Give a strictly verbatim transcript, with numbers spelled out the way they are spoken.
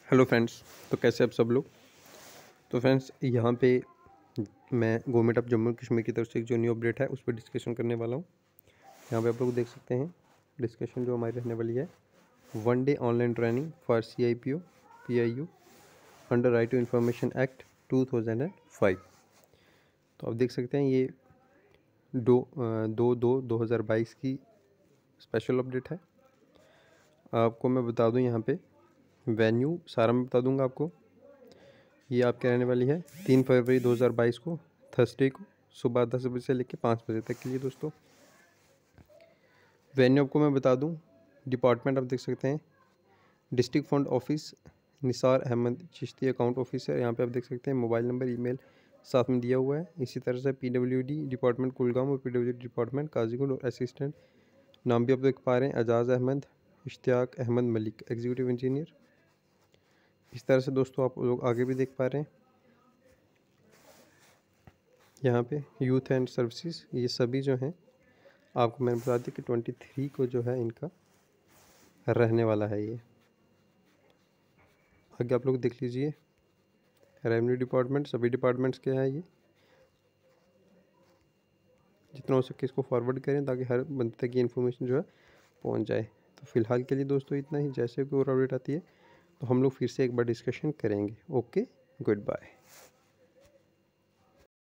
Hello friends, तो कैसे आप सब लोग। तो फ्रेंड्स यहाँ पे मैं गवर्नमेंट ऑफ जम्मू कश्मीर की तरफ से एक जो न्यू अपडेट है उस पर डिस्कशन करने वाला हूँ। यहाँ पे आप लोग देख सकते हैं डिस्कशन जो हमारी रहने वाली है, one day online training for C I P O P I U under right to information act two thousand and five. तो आप देख सकते हैं ये दो दो दो दो हज़ार बाईस की स्पेशल अपडेट है। आपको मैं बता दूँ यहाँ पे वेन्यू सारा मैं बता दूंगा आपको। ये आपके रहने वाली है तीन फरवरी दो हज़ार बाईस को थर्सडे को सुबह दस बजे से लेकर पाँच बजे तक के लिए दोस्तों। वेन्यू आपको मैं बता दूं, डिपार्टमेंट आप देख सकते हैं district fund office, Nisar Ahmed Chishti account officer. यहाँ पे आप देख सकते हैं मोबाइल नंबर ईमेल साथ में दिया हुआ है। इसी तरह से P W D department Kulgam और P W D department Kazigund और असिस्टेंट नाम भी आप देख पा रहे हैं एजाज़ अहमद, इश्तियाक अहमद मलिक, एग्जीक्यूटिव इंजीनियर। इस तरह से दोस्तों आप लोग आगे भी देख पा रहे हैं यहाँ पे यूथ एंड सर्विसेज, ये सभी जो हैं आपको मैंने बता दी कि ट्वेंटी थ्री को जो है इनका रहने वाला है। ये आगे आप लोग देख लीजिए, रेवेन्यू डिपार्टमेंट सभी डिपार्टमेंट्स के हैं। ये जितना हो सके इसको फॉरवर्ड करें ताकि हर बंदे तक ये इन्फॉर्मेशन जो है पहुंच जाए। तो फिलहाल के लिए दोस्तों इतना ही। जैसे कोई और अपडेट आती है तो हम लोग फिर से एक बार डिस्कशन करेंगे। Okay, good bye.